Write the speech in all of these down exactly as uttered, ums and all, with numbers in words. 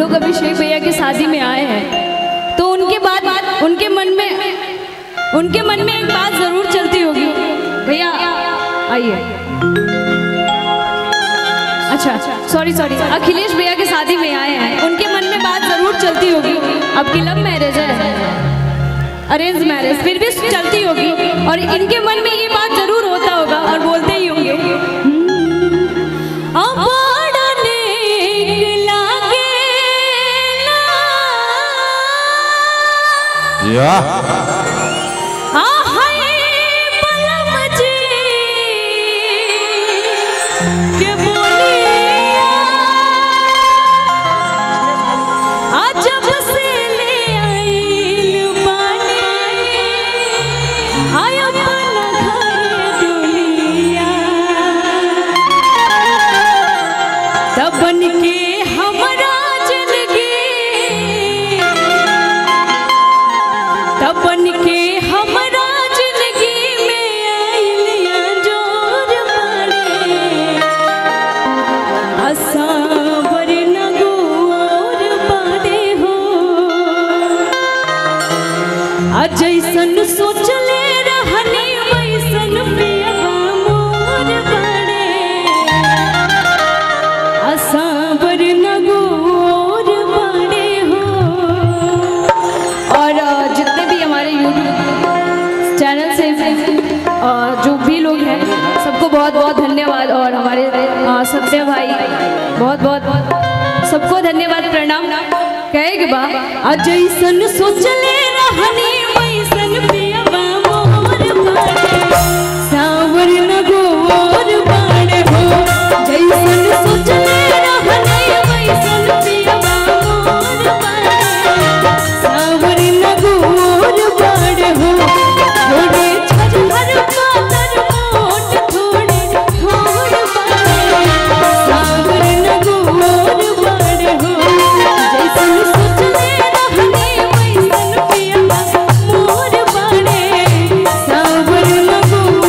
लोग अभिषेक भैया की शादी में आए हैं तो उनके बाद उनके मन में उनके मन में एक बात जरूर चलती होगी। भैया आइए। अच्छा सॉरी सॉरी अखिलेश भैया की शादी में आए हैं, उनके मन में बात जरूर चलती होगी। आपकी लव मैरिज है, अरेंज मैरिज, फिर भी चलती होगी और इनके मन में ये बात जरूर होता होगा और बोलते ही होंगे जैसन सोचले रहनी वैसन पियवा मोर बड़े, असावर नगोर बड़े हो। और जितने भी हमारे यूट्यूब चैनल से और जो भी लोग हैं सबको बहुत बहुत धन्यवाद। और हमारे सत्य भाई बहुत बहुत सबको धन्यवाद, प्रणाम। कहे के बा जैसन सोचले रहनी वैसन पियवा मोर बड़े, सावर नगोर बड़े हो। जैसन सोचले रहनी वैसन पियवा मोर बड़े, सावर नगोर बड़े हो। थोड़े छरहर पातर मोट थोड़े थोड़ बड़े, सावर नगोर बड़े हो। जैसन सोचले रहनी वैसन पियवा मोर बड़े, सावर नगोर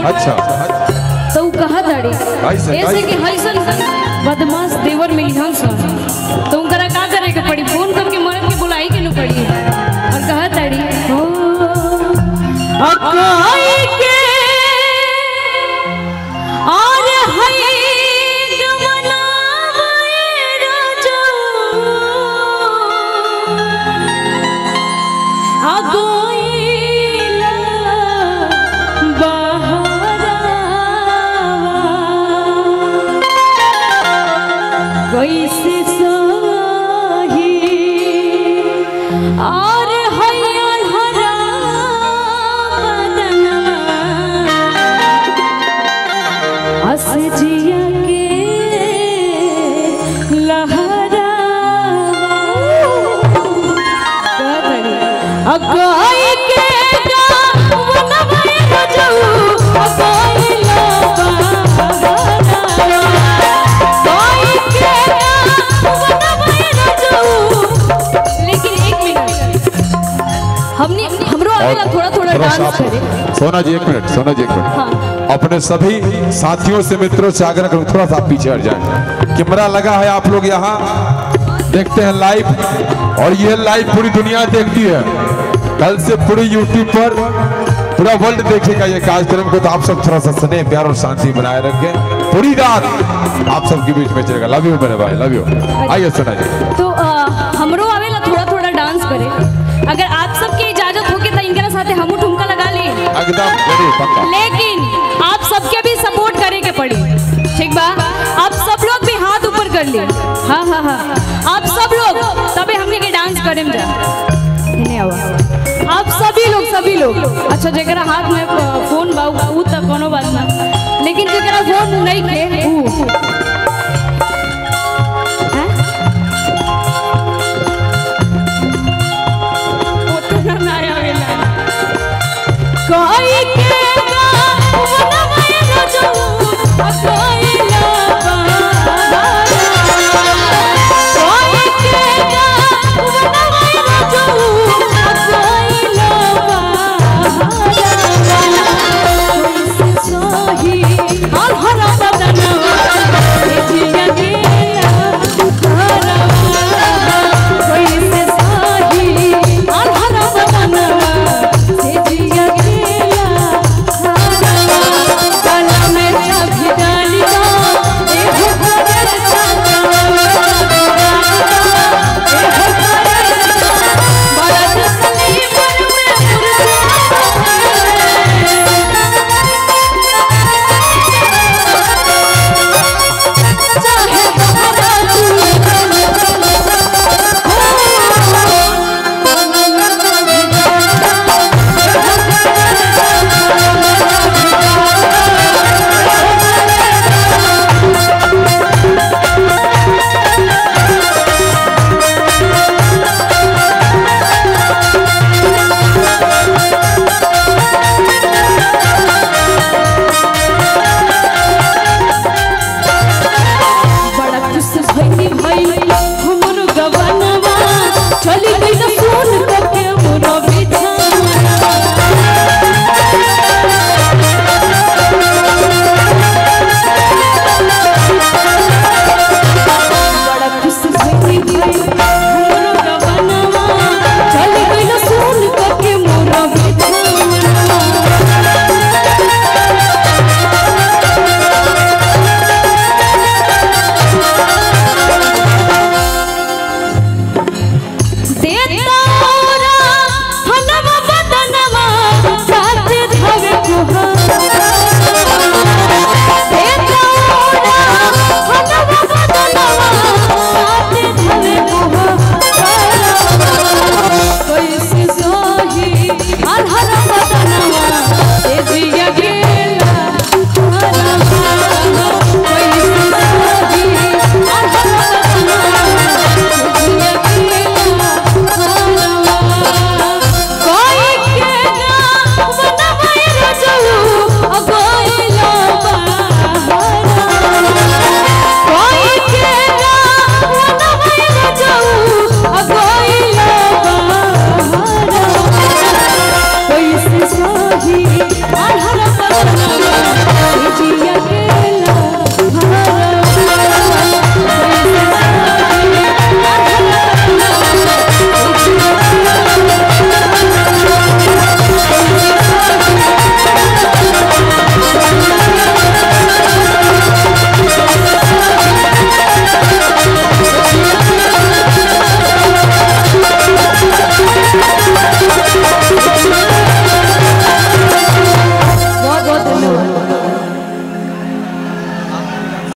अच्छा तो वो कहा ताड़ी ऐसे कि हईसन बदमाश देवर में हंस तो उनकरा का करे के पड़ी फोन करके मरद के बुलाई के न पड़ी और कहा ताड़ी हो अकाई के और हई गमनावे राजा अगोइला बहारा कैसे सही और हैया हरा बदनवा हंस जिया के लहरा अगाई के गावनवे रजऊ अगाइला हमने हमरो आवेला थोड़ा थोड़ा डांस करे। सोना जी एक मिनट, सोना जी एक मिनट। हाँ। अपने सभी साथियों से मित्रों से आग्रह करूं थोड़ा सा पीछे हट जाए। कैमरा लगा है, आप लोग यहाँ देखते हैं लाइव और ये लाइव पूरी दुनिया देखती है। कल से पूरी यूट्यूब पर पूरा वर्ल्ड देखेगा ये कार्यक्रम को। तो आप सब थोड़ा सा स्नेह प्यार और शांति बनाए रखें। पूरी रात आप सबके बीच में चलेगा। लव यू मेरे भाई, लव यू। आइए सोना जी। तो हमरो आवेला थोड़ा थोड़ा डांस करे। अगर आप सबकी इजाजत होगी तो इनके साथ हम ठुमका लगा ले एकदम, लेकिन आप सबके भी सपोर्ट करे के पड़ी, ठीक बा? आप सब लोग भी हाथ ऊपर कर ले। हाँ हाँ हाँ आप सब लोग तबे हमने के डांस करें जा। आप सभी लोग सभी लोग अच्छा जरा हाथ में फोन बाऊ ऊ तक कोनो बात ना, लेकिन जरा फोन नहीं के ऊ कोई के गावनवे रजऊ अगाइला कोई के गावनवे रजऊ अगाइला कैसे सही और हरा बदनवा जिया गेला हरा कैसे सही और हरा बदनवा जिया ही